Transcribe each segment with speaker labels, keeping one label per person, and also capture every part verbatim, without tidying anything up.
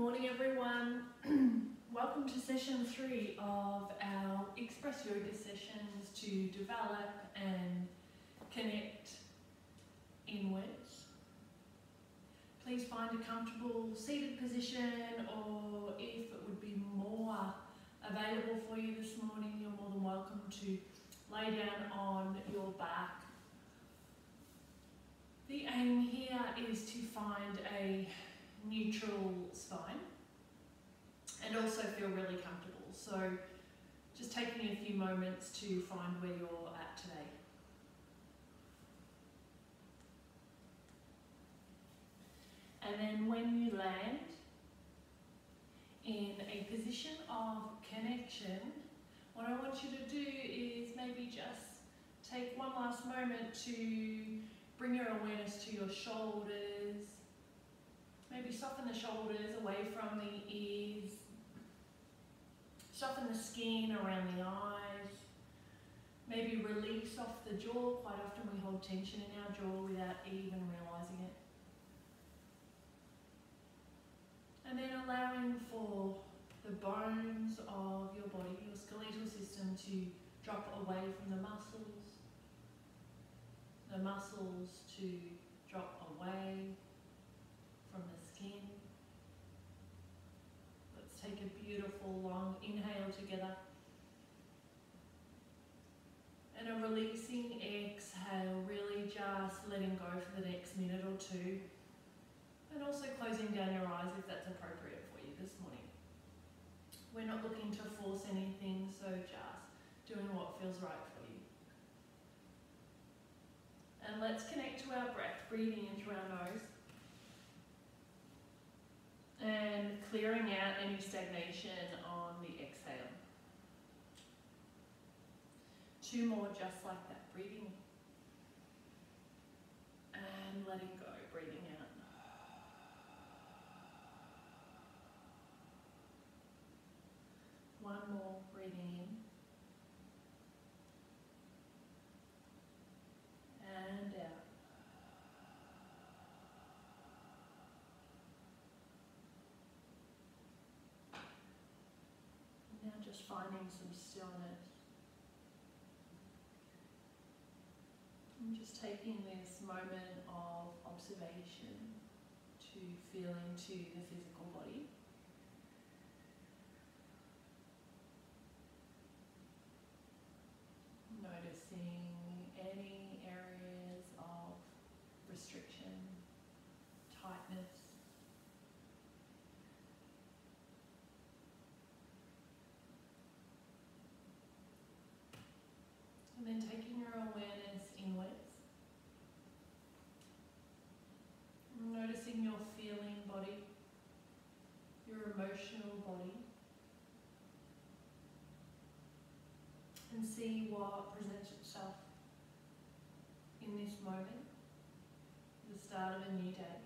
Speaker 1: morning, everyone. Welcome to session three of our Express Yoga sessions to develop and connect inwards. Please find a comfortable seated position, or if it would be more available for you this morning, you're more than welcome to lay down on your back. The aim here is to find a neutral spine and also feel really comfortable. So just taking a few moments to find where you're at today. And then when you land in a position of connection, what I want you to do is maybe just take one last moment to bring your awareness to your shoulders. Maybe soften the shoulders away from the ears. Soften the skin around the eyes. Maybe release off the jaw. Quite often we hold tension in our jaw without even realizing it. And then allowing for the bones of your body, your skeletal system, to drop away from the muscles. The muscles to drop away from the skin. Let's take a beautiful long inhale together. And a releasing exhale, really just letting go for the next minute or two. And also closing down your eyes if that's appropriate for you this morning. We're not looking to force anything, so just doing what feels right for you. And let's connect to our breath, breathing in through our nose. And clearing out any stagnation on the exhale. Two more just like that, breathing. And letting go, breathing out. One more, breathing in. And out. Now just finding some stillness. And just taking this moment of observation to feel into the physical body. Noticing any areas of restriction, tightness. And then taking your awareness inwards. Noticing your feeling body, your emotional body. And see what presents itself in this moment, the start of a new day.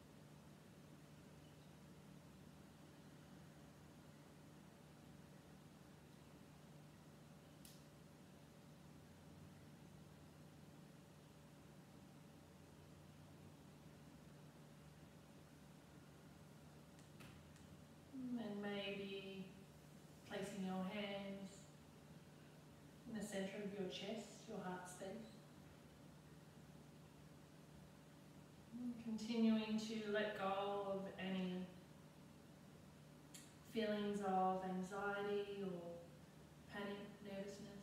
Speaker 1: And maybe placing your hands in the center of your chest, your heart space. And continuing to let go of any feelings of anxiety or panic, nervousness.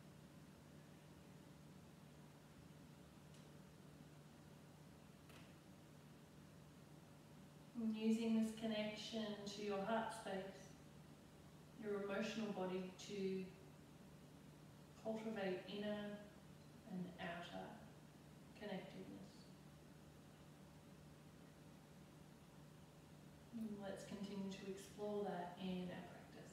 Speaker 1: And using this connection to your heart space, your emotional body, to cultivate inner and outer connectedness. And let's continue to explore that in our practice.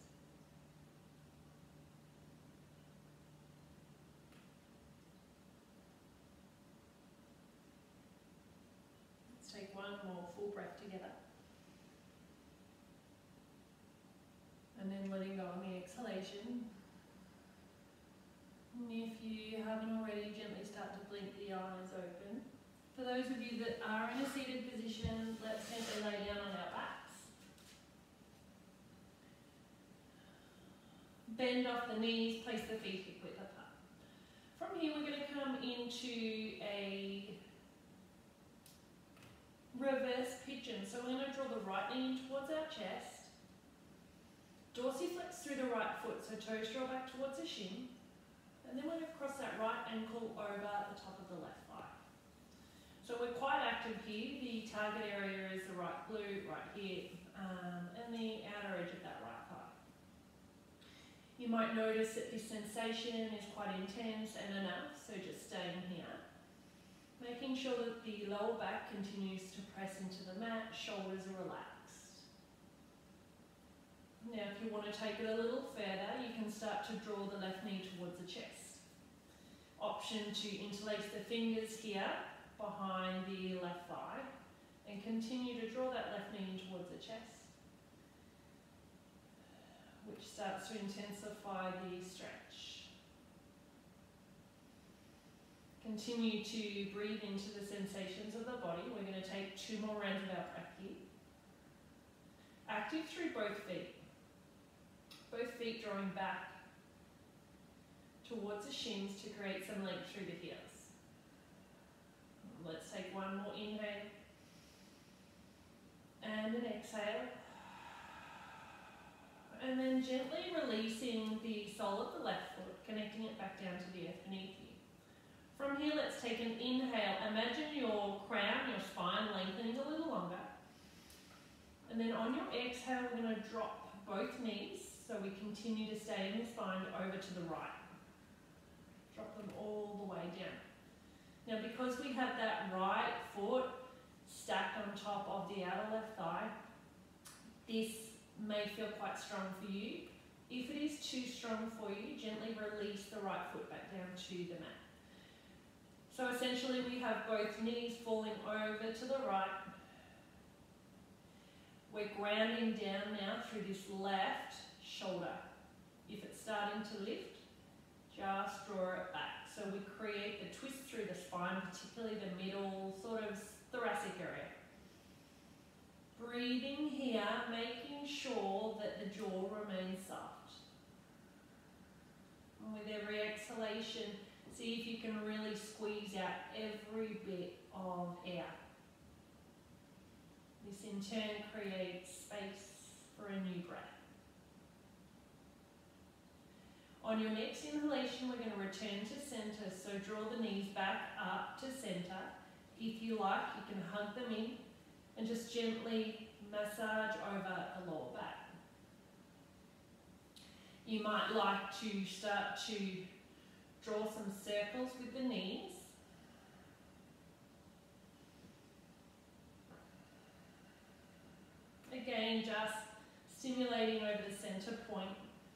Speaker 1: Let's take one more full breath together. And then letting go on the exhalation. If you haven't already, gently start to blink the eyes open. For those of you that are in a seated position, let's gently lay down on our backs. Bend off the knees, place the feet hip width apart. From here we're going to come into a reverse pigeon. So we're going to draw the right knee in towards our chest. Dorsiflex through the right foot, so toes draw back towards the shin. And then we're going to cross that right ankle over the top of the left thigh. So we're quite active here. The target area is the right glute, right hip, um, and the outer edge of that right thigh. You might notice that this sensation is quite intense and enough, so just staying here. Making sure that the lower back continues to press into the mat, shoulders are relaxed. Now if you want to take it a little further, you can start to draw the left knee towards the chest. Option to interlace the fingers here behind the left thigh and continue to draw that left knee in towards the chest, which starts to intensify the stretch. Continue to breathe into the sensations of the body. We're going to take two more rounds of our breath here. Active through both feet. Both feet drawing back towards the shins to create some length through the heels. Let's take one more inhale and an exhale. And then gently releasing the sole of the left foot, connecting it back down to the earth beneath you. From here, let's take an inhale. Imagine your crown, your spine lengthening a little longer. And then on your exhale, we're going to drop both knees so we continue to stay in the spine over to the right. Drop them all the way down. Now because we have that right foot stacked on top of the outer left thigh, this may feel quite strong for you. If it is too strong for you, gently release the right foot back down to the mat. So essentially we have both knees falling over to the right. We're grounding down now through this left shoulder. If it's starting to lift, just draw it back. So we create the twist through the spine, particularly the middle, sort of thoracic area. Breathing here, making sure that the jaw remains soft. And with every exhalation, see if you can really squeeze out every bit of air. This in turn creates space for a new breath. On your next inhalation, we're going to return to center, so draw the knees back up to center. If you like, you can hug them in and just gently massage over the lower back. You might like to start to draw some circles with the knees. Again, just stimulating over the center point.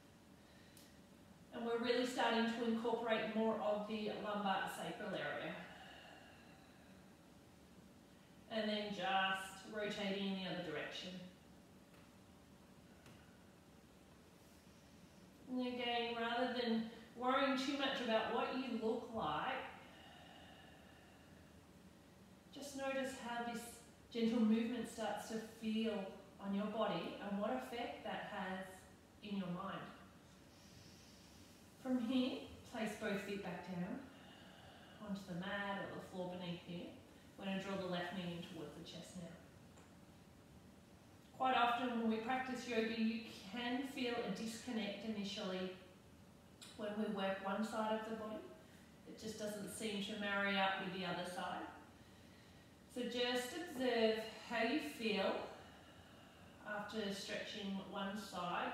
Speaker 1: And we're really starting to incorporate more of the lumbar sacral area. And then just rotating in the other direction. And again, rather than worrying too much about what you look like, just notice how this gentle movement starts to feel on your body and what effect that has in your mind. From here, place both feet back down onto the mat or the floor beneath you. We're going to draw the left knee in towards the chest now. Quite often when we practice yoga, you can feel a disconnect initially when we work one side of the body. It just doesn't seem to marry up with the other side. So just observe how you feel after stretching one side,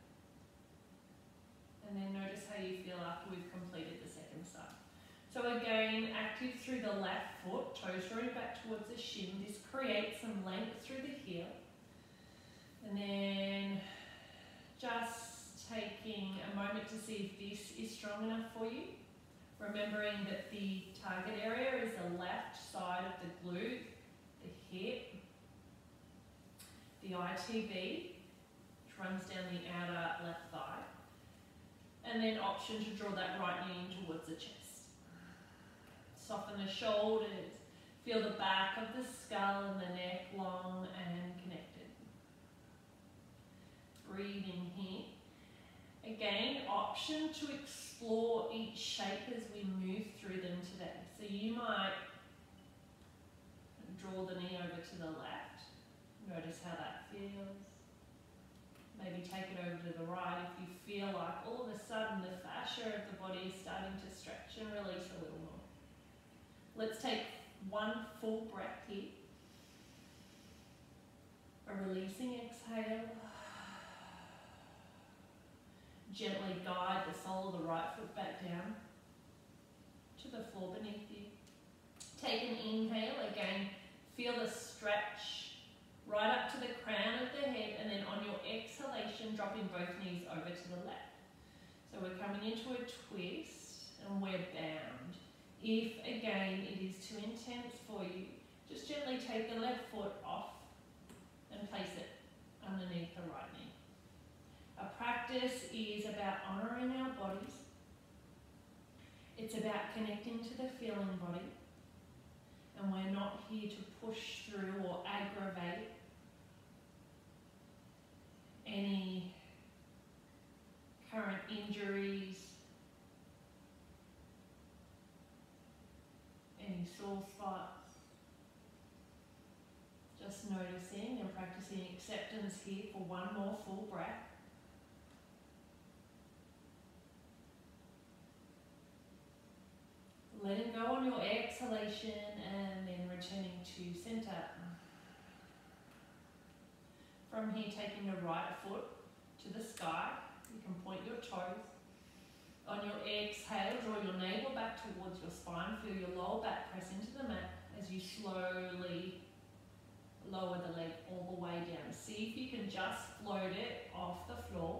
Speaker 1: and then notice how you feel after we've completed the second side. So again, active through the left foot, toes drawing back towards the shin. This creates some length through the heel. And then just taking a moment to see if this is strong enough for you. Remembering that the target area is the left side of the glute, the hip, the I T B, which runs down the outer left thigh. And then option to draw that right knee in towards the chest. Soften the shoulders, feel the back of the skull and the neck long and connected. Breathing here. Again, option to explore each shape as we move through them today. So you might draw the knee over to the left. Notice how that feels. Maybe take it over to the right if you feel like all of a sudden the fascia of the body is starting to stretch and release a little more. Let's take one full breath here. A releasing exhale. Gently guide the sole of the right foot back down to the floor beneath you. Take an inhale, again, feel the stretch right up to the crown of the head, and then on your exhalation, dropping both knees over to the left. So we're coming into a twist and we're bound. If, again, it is too intense for you, just gently take the left foot off and place it underneath the right knee. Our practice is about honouring our bodies. It's about connecting to the feeling body. And we're not here to push through or aggravate any current injuries, any sore spots. Just noticing and practicing acceptance here for one more full breath. Letting go on your exhalation and then returning to center. From here, taking the right foot to the sky. You can point your toes. On your exhale, draw your navel back towards your spine. Feel your lower back press into the mat as you slowly lower the leg all the way down. See if you can just float it off the floor.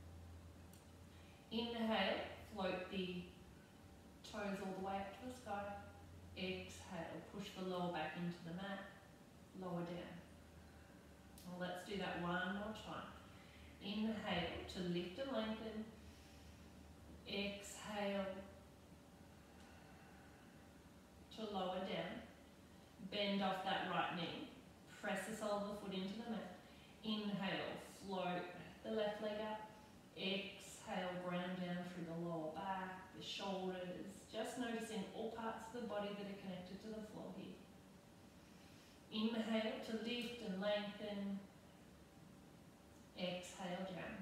Speaker 1: Inhale, float the toes all the way up to the sky. Exhale, push the lower back into the mat, lower down. Well, let's do that one more time. Inhale to lift and lengthen. Exhale to lower down. Bend off that right knee. Press the sole of the foot into the mat. Inhale, float the left leg up. Exhale, ground down through the lower back, the shoulders. Just noticing all parts of the body that are connected to the floor here. Inhale to lift and lengthen. Exhale down.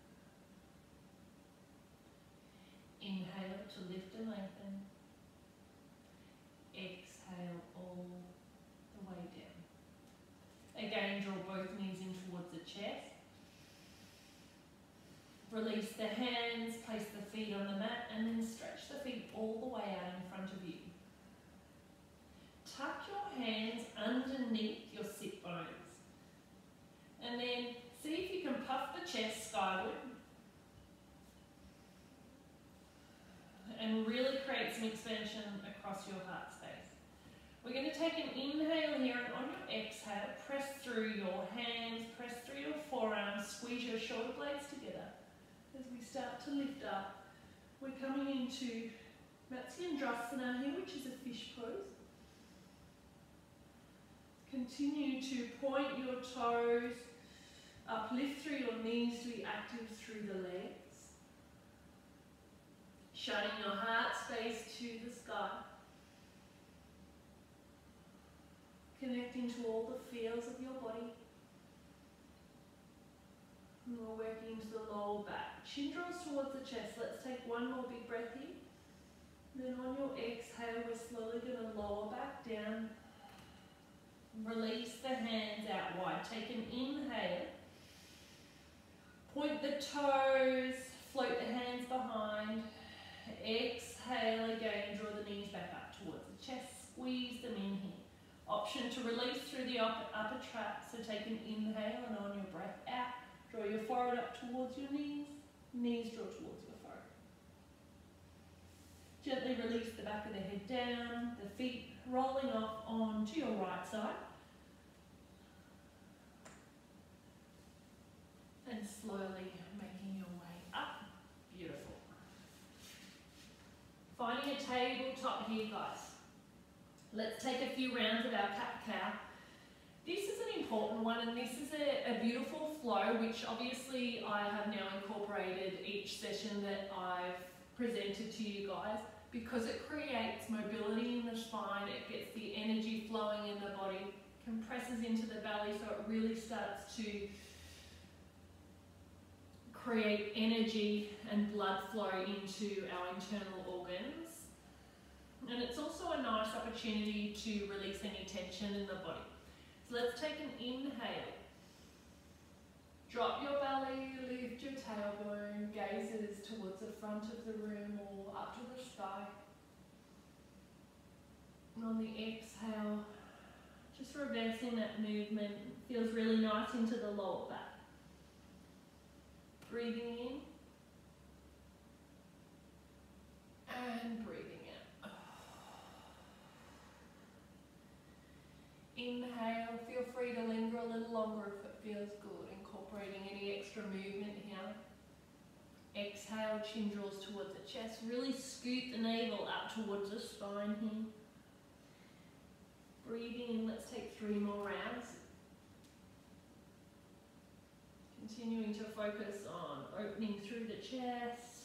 Speaker 1: Inhale to lift and lengthen. Exhale all the way down. Again, draw both knees in towards the chest. Release the hands, place the feet on the mat, and then stretch the feet all the way out in front of you. Tuck your hands underneath your sit bones. And then see if you can puff the chest skyward. And really create some expansion across your heart space. We're going to take an inhale here, and on your exhale, press through your hands, press through your forearms, squeeze your shoulder blades together. As we start to lift up, we're coming into Matsyendrasana here, which is a fish pose. Continue to point your toes, uplift through your knees to be active through the legs. Shutting your heart space to the sky. Connecting to all the feels of your body. And we're working into the lower back. Chin draws towards the chest. Let's take one more big breath here. Then on your exhale, we're slowly going to lower back down. Release the hands out wide. Take an inhale. Point the toes. Float the hands behind. Exhale again. Draw the knees back up towards the chest. Squeeze them in here. Option to release through the upper, upper trap. So take an inhale, and on your breath out, draw your forehead up towards your knees. Knees draw towards your forehead. Gently release the back of the head down, the feet rolling off onto your right side. And slowly making your way up. Beautiful. Finding a tabletop here, guys. Let's take a few rounds of our cat-cow. This is an important one, and this is a, a beautiful flow, which obviously I have now incorporated each session that I've presented to you guys, because it creates mobility in the spine, it gets the energy flowing in the body, compresses into the belly, so it really starts to create energy and blood flow into our internal organs. And it's also a nice opportunity to release any tension in the body. So let's take an inhale. Drop your belly, lift your tailbone, gazes towards the front of the room or up to the sky. And on the exhale, just reversing that movement. Feels really nice into the lower back. Breathing in and breathing out. Inhale, feel free to linger a little longer if it feels good, incorporating any extra movement here. Exhale, chin draws towards the chest, really scoot the navel up towards the spine here. Breathing in, let's take three more rounds. Continuing to focus on opening through the chest.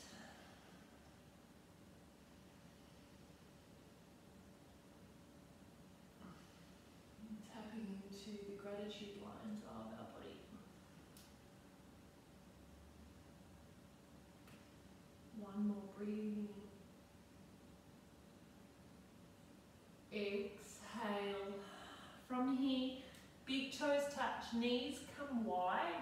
Speaker 1: Tapping into the gratitude lines of our body. One more breathing. Exhale. From here, big toes touch, knees come wide.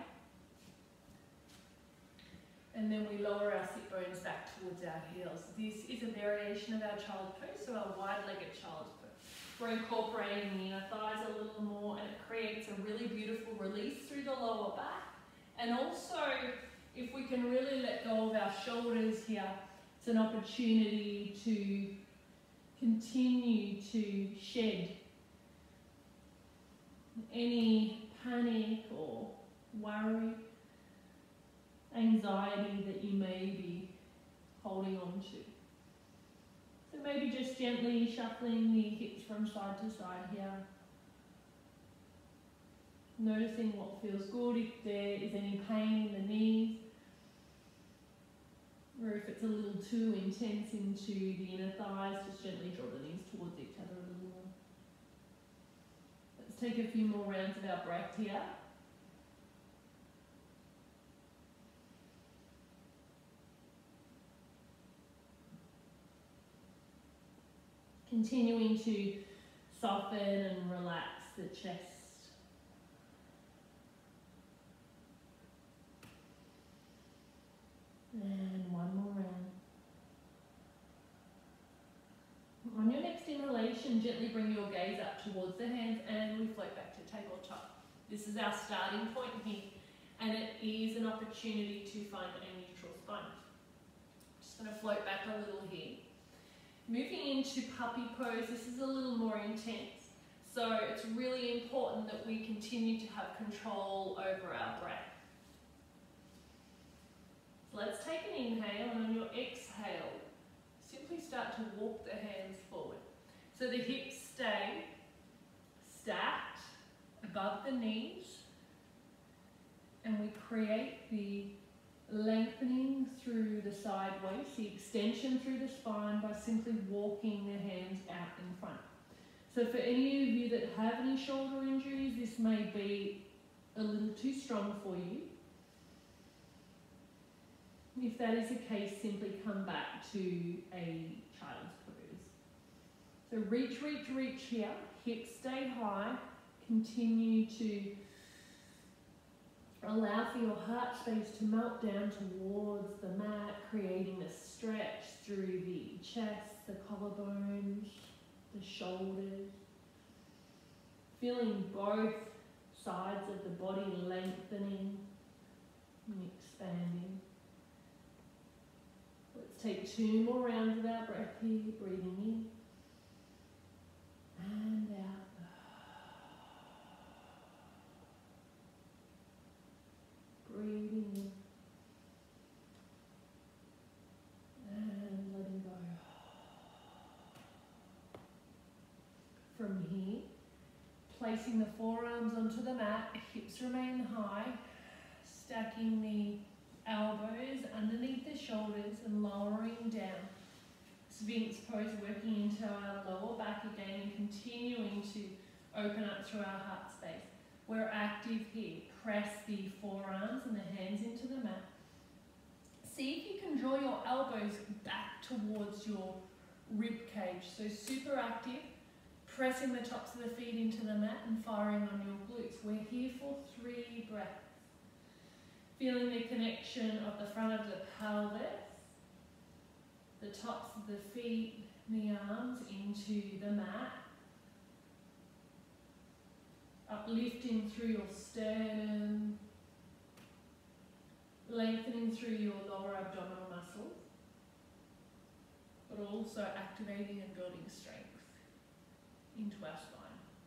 Speaker 1: And then we lower our sit bones back towards our heels. This is a variation of our child's pose, so our wide-legged child's pose. We're incorporating the inner thighs a little more, and it creates a really beautiful release through the lower back. And also, if we can really let go of our shoulders here, it's an opportunity to continue to shed any panic or worry, anxiety that you may be holding on to. So maybe just gently shuffling the hips from side to side here. Noticing what feels good, if there is any pain in the knees, or if it's a little too intense into the inner thighs, just gently draw the knees towards each other a little more. Let's take a few more rounds of our breath here. Continuing to soften and relax the chest. And one more round. On your next inhalation, gently bring your gaze up towards the hands and we float back to tabletop. This is our starting point here, and it is an opportunity to find a neutral spine. Just going to float back a little here. Moving into puppy pose, this is a little more intense. So it's really important that we continue to have control over our breath. So let's take an inhale, and on your exhale, simply start to walk the hands forward. So the hips stay stacked above the knees, and we create the lengthening through the side waist, the extension through the spine by simply walking the hands out in front. So for any of you that have any shoulder injuries, this may be a little too strong for you. If that is the case, simply come back to a child's pose. So reach, reach, reach here, hips stay high, continue to allow for your heart space to melt down towards the mat, creating a stretch through the chest, the collarbones, the shoulders. Feeling both sides of the body lengthening and expanding. Let's take two more rounds of our breath here, breathing in and out. Breathing in and letting go. From here, placing the forearms onto the mat, hips remain high, stacking the elbows underneath the shoulders and lowering down. Sphinx pose, working into our lower back again and continuing to open up through our heart space. We're active here. Press the forearms and the hands into the mat. See if you can draw your elbows back towards your rib cage. So super active, pressing the tops of the feet into the mat and firing on your glutes. We're here for three breaths. Feeling the connection of the front of the pelvis, the tops of the feet, the arms into the mat. Uplifting through your sternum, lengthening through your lower abdominal muscles, but also activating and building strength into our spine.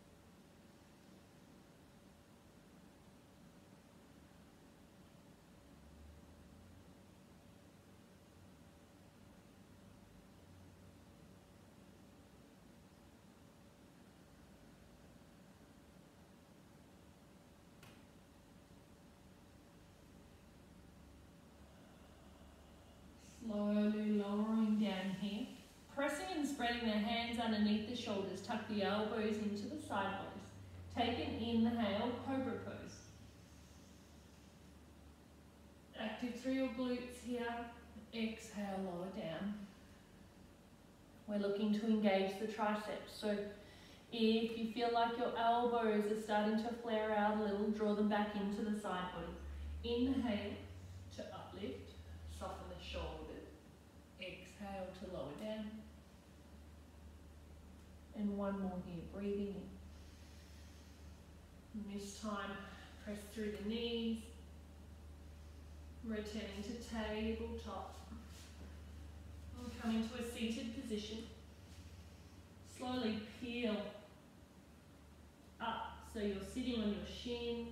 Speaker 1: Slowly lowering down here, pressing and spreading the hands underneath the shoulders, tuck the elbows into the side bodies. Take an inhale, cobra pose. Active through your glutes here. Exhale, lower down. We're looking to engage the triceps. So if you feel like your elbows are starting to flare out a little, draw them back into the side body. Inhale to uplift, soften the shoulders. Exhale to lower down. And one more here, breathing in. And this time, press through the knees. Returning to tabletop. And come into a seated position. Slowly peel up so you're sitting on your shins.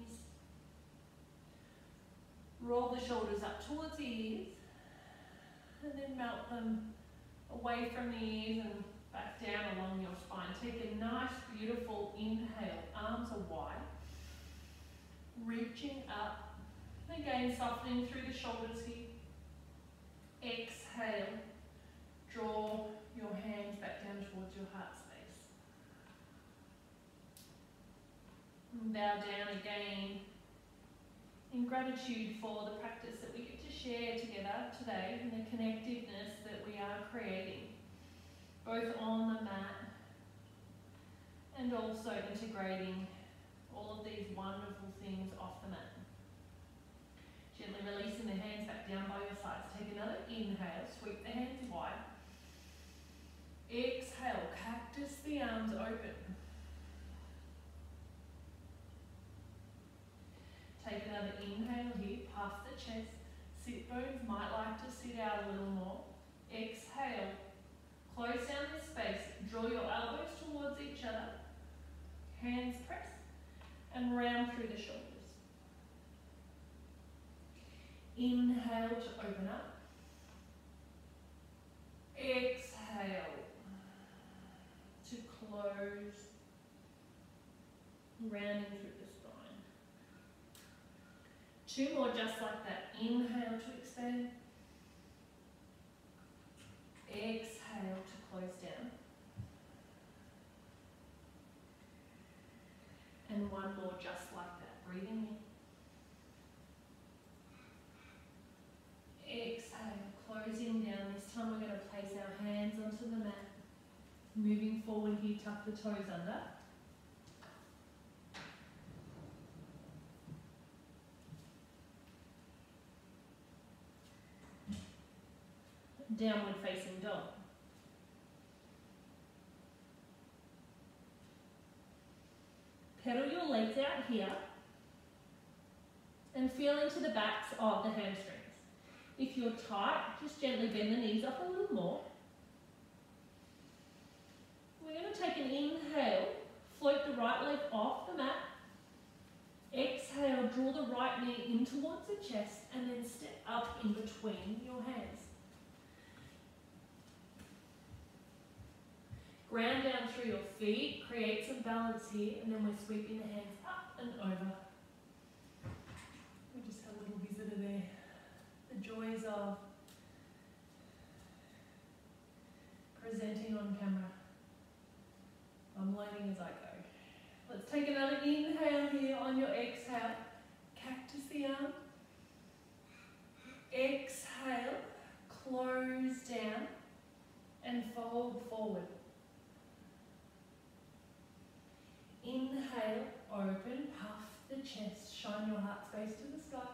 Speaker 1: Roll the shoulders up towards the ears. And then melt them away from the ears and back down along your spine. Take a nice, beautiful inhale. Arms are wide. Reaching up. Again, softening through the shoulders here. Exhale. Draw your hands back down towards your heart space. And bow down again in gratitude for the practice that we get to share together today and the connectiveness that we are creating, both on the mat and also integrating all of these wonderful things off the mat. Gently releasing the hands back down by your sides. Take another inhale, sweep the hands wide. Exhale, cactus the arms open. Take another inhale here, puff the chest. Sit bones might like to sit out a little more. Exhale, close down the space. Draw your elbows towards each other. Hands press and round through the shoulders. Inhale to open up. Exhale to close, rounding through the spine. Two more just like that. Inhale to expand. Exhale to close down. And one more just like that. Breathing in. Exhale, closing down. This time we're going to place our hands onto the mat. Moving forward here, tuck the toes under. Downward facing dog. Pedal your legs out here and feel into the backs of the hamstrings. If you're tight, just gently bend the knees up a little more. We're going to take an inhale, float the right leg off the mat. Exhale, draw the right knee in towards the chest and then step up in between your hands. Ground down through your feet, create some balance here, and then we're sweeping the hands up and over. We just had a little visitor there. The joys of presenting on camera. I'm learning as I go. Let's take another inhale here. On your exhale, cactus the arm. Exhale, close down and fold forward. Inhale, open, puff the chest, shine your heart space to the sky.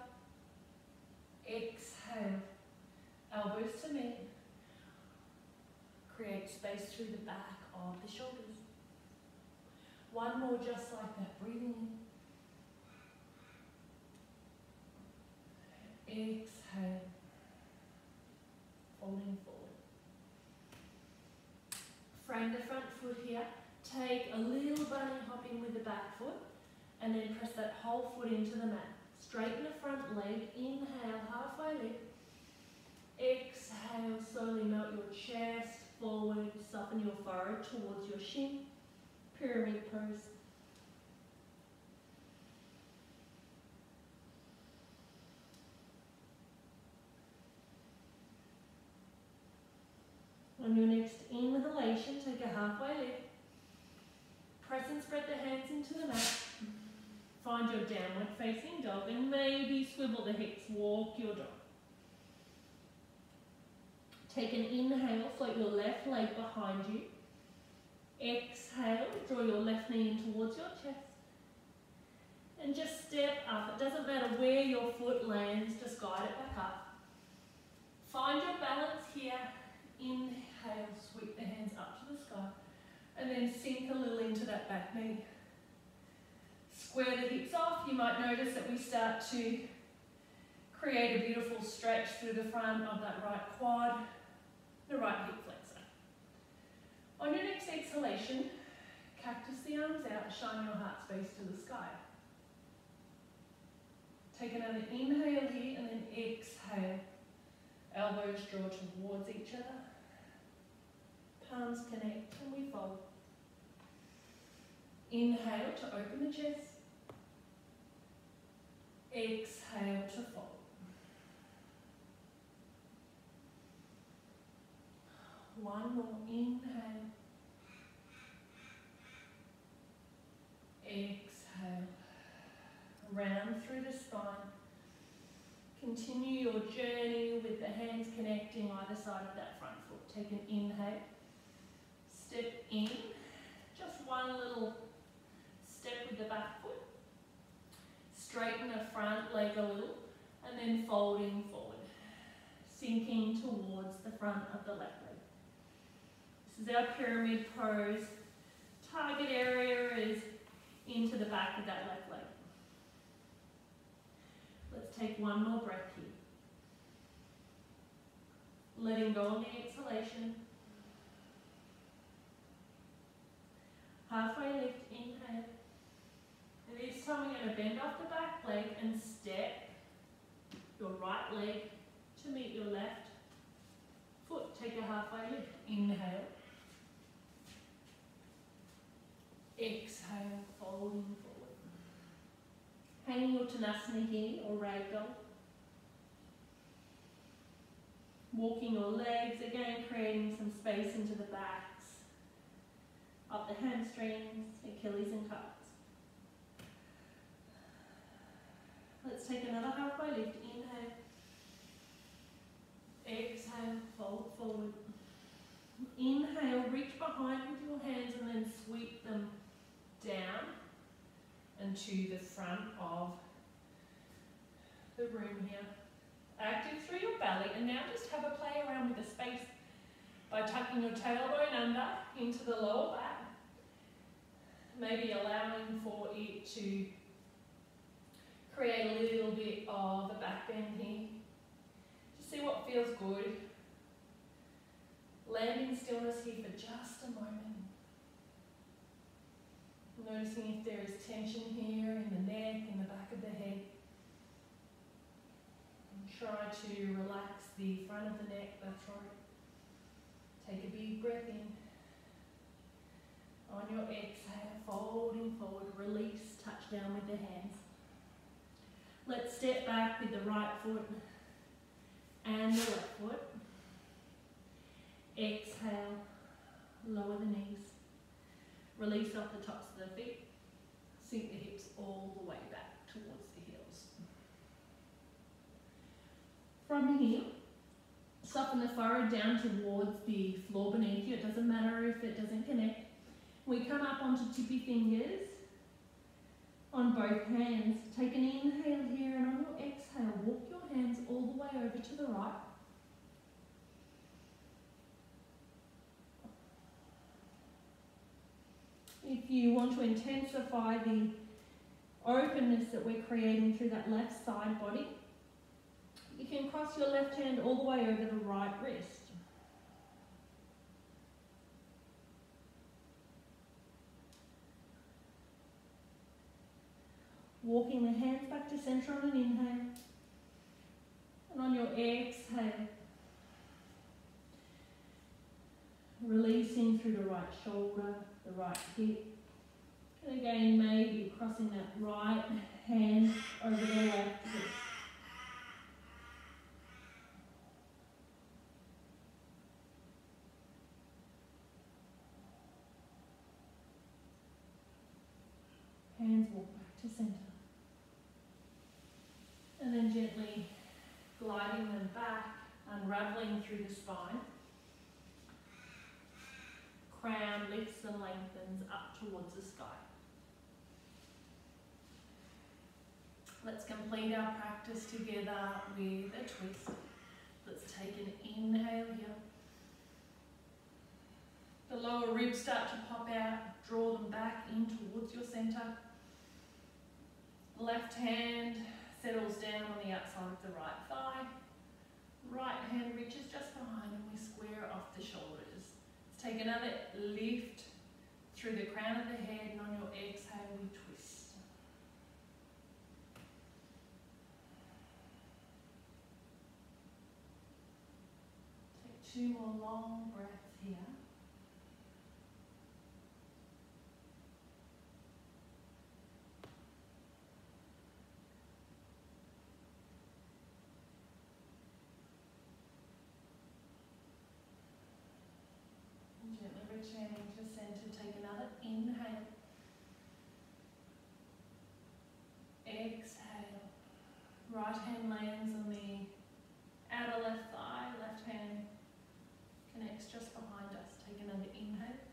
Speaker 1: Exhale, elbows to meet. Create space through the back of the shoulders. One more just like that, breathing in. Exhale, folding forward. Frame the front foot here. Take a little bunny hop in with the back foot and then press that whole foot into the mat. Straighten the front leg, inhale, halfway lift. Exhale, slowly melt your chest forward, soften your forehead towards your shin. Pyramid pose. On your next inhalation, take a halfway lift. Press and spread the hands into the mat. Find your downward facing dog and maybe swivel the hips, walk your dog. Take an inhale, float your left leg behind you. Exhale, draw your left knee in towards your chest. And just step up. It doesn't matter where your foot lands, just guide it back up. Find your balance here. Inhale, sweep the hands up to the sky. And then sink a little into that back knee. Square the hips off. You might notice that we start to create a beautiful stretch through the front of that right quad, the right hip flexor. On your next exhalation, cactus the arms out, shine your heart space to the sky. Take another inhale here and then exhale. Elbows draw towards each other. Palms connect and we fold. Inhale to open the chest. Exhale to fold. One more inhale. Exhale. Round through the spine. Continue your journey with the hands connecting either side of that front foot. Take an inhale. Step in. Just one little step with the back foot. Straighten the front leg a little and then folding forward. Sinking towards the front of the left leg. This is our pyramid pose. Target area is into the back of that left leg. Let's take one more breath here. Letting go on the exhalation. Halfway lift, inhale. And this time we're going to bend off the back leg and step your right leg to meet your left foot. Take a halfway lift. Inhale. Exhale, folding forward. Hanging Uttanasana here or ragdoll. Walking your legs, again creating some space into the backs, up the hamstrings, Achilles and calves. Let's take another halfway lift. Inhale. Exhale, fold forward. Inhale, reach behind with your hands and then sweep them down and to the front of the room here. Active through your belly, and now just have a play around with the space by tucking your tailbone under into the lower back. Maybe allowing for it to create a little bit of a back bend here. Just see what feels good. Land in stillness here for just a moment. Noticing if there is tension here in the neck, in the back of the head. And try to relax the front of the neck, the throat. Take a big breath in. On your exhale, folding forward, release, touch down with the hands. Let's step back with the right foot and the left foot. Exhale, lower the knees. Release off the tops of the feet. Sink the hips all the way back towards the heels. From here, soften the forehead down towards the floor beneath you. It doesn't matter if it doesn't connect. We come up onto tippy fingers on both hands. Take an inhale here, and on your exhale, walk your hands all the way over to the right. If you want to intensify the openness that we're creating through that left side body, you can cross your left hand all the way over the right wrist. Walking the hands back to center on an inhale. And on your exhale, releasing through the right shoulder, the right hip. And again, maybe crossing that right hand over the left hip. Hands walk back to center. And then gently gliding them back, unraveling through the spine. Crown lifts and lengthens up towards the sky. Let's complete our practice together with a twist. Let's take an inhale here. The lower ribs start to pop out. Draw them back in towards your center. Left hand settles down on the outside of the right thigh. Right hand reaches just behind, and we square off the shoulders. Let's take another lift through the crown of the head, and on your exhale we twist. Take two more long breaths here. Returning to center, take another inhale. Exhale. Right hand lands on the outer left thigh, left hand connects just behind us. Take another inhale.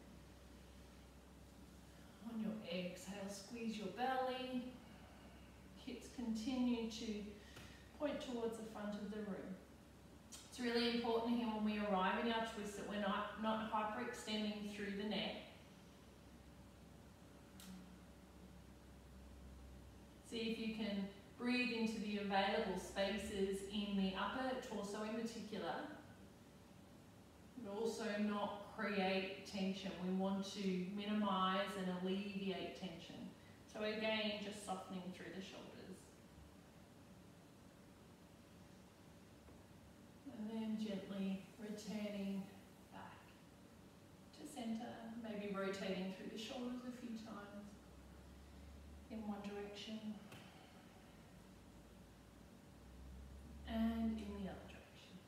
Speaker 1: On your exhale, squeeze your belly. Hips continue to point towards the front of the room. It's really important here when we arrive in our twist that we're not, not hyperextending through the neck. See if you can breathe into the available spaces in the upper torso in particular, but also not create tension. We want to minimize and alleviate tension. So again, just softening through the shoulders. And then gently returning back to center, maybe rotating through the shoulders a few times in one direction and in the other direction.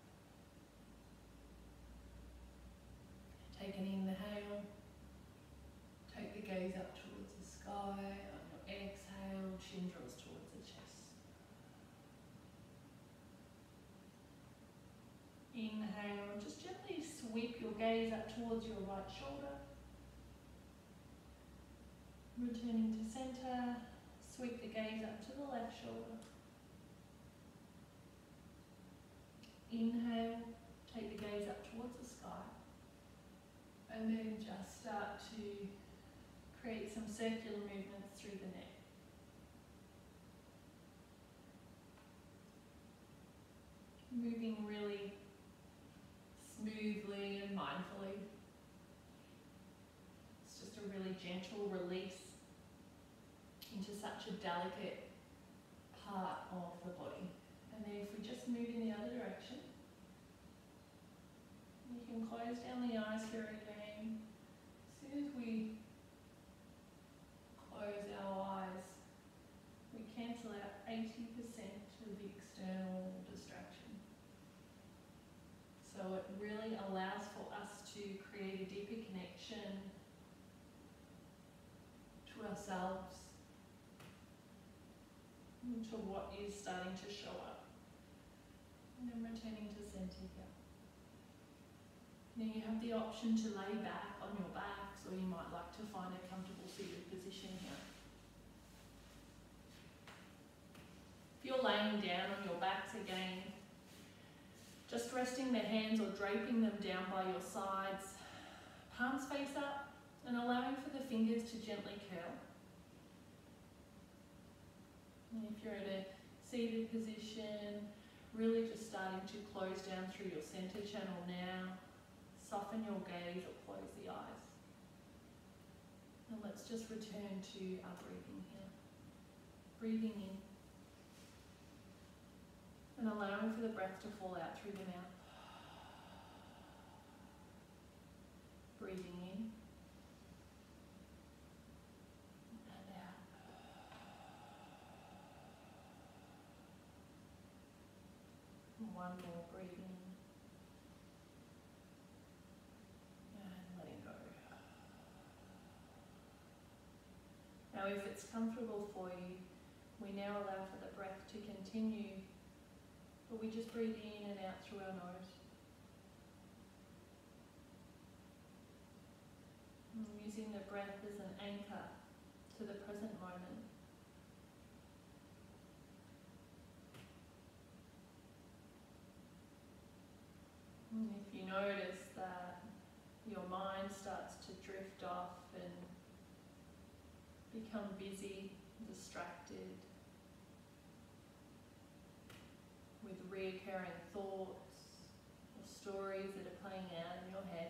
Speaker 1: Take an inhale, take the gaze up towards the sky. On your exhale, chin draws towards the chest. Inhale, just gently sweep your gaze up towards your right shoulder. Returning to center, sweep the gaze up to the left shoulder. Inhale, take the gaze up towards the sky. And then just start to create some circular movements through the neck. Moving really smoothly and mindfully. It's just a really gentle release into such a delicate part of the body. And then if we just move in the other direction, you can close down the eyes here again. See soon as we close our eyes, we cancel out eighty percent of the external distraction. So it really allows for us to create a deeper connection to ourselves, and to what is starting to show up. And then returning to centre here. Now you have the option to lay back on your backs, or you might like to find a comfortable seated position here. If you're laying down on your backs again, just resting the hands or draping them down by your sides, palms face up, and allowing for the fingers to gently curl. And if you're in a seated position, really just starting to close down through your centre channel now. Soften your gaze or close the eyes. And let's just return to our breathing here. Breathing in. And allowing for the breath to fall out through the mouth. Breathing in. And out. And one more, breathing in. Now if it's comfortable for you, we now allow for the breath to continue, but we just breathe in and out through our nose. And using the breath as an anchor to the present moment. And if you notice that your mind starts to drift off and become busy, distracted, with reoccurring thoughts or stories that are playing out in your head,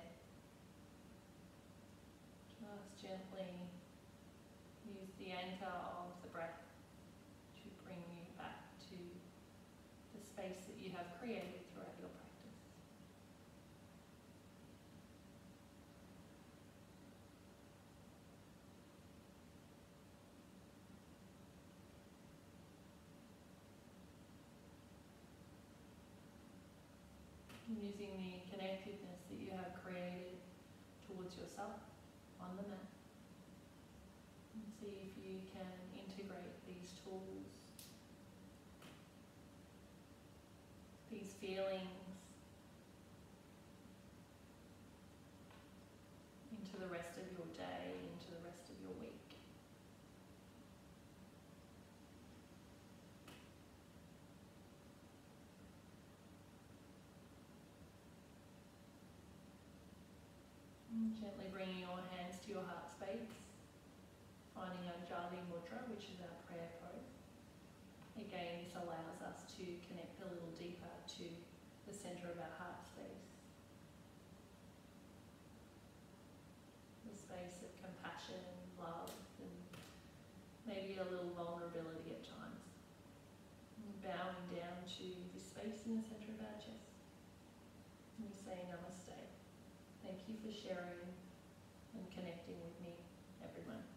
Speaker 1: just gently use the anchor of the breath to bring you back to the space that you have created throughout your practice. Using the connectedness that you have created towards yourself on the mat. And see if you can integrate these tools, these feelings, into the rest of your day, into the rest of your week. Gently bringing your hands to your heart space, finding Anjali Mudra, which is our prayer pose. Again, this allows us to connect a little deeper to the centre of our heart space. The space of compassion, love, and maybe a little vulnerability at times. And bowing down to the space in the centre of our chest. And we say namaste. Thank you for sharing and connecting with me, everyone.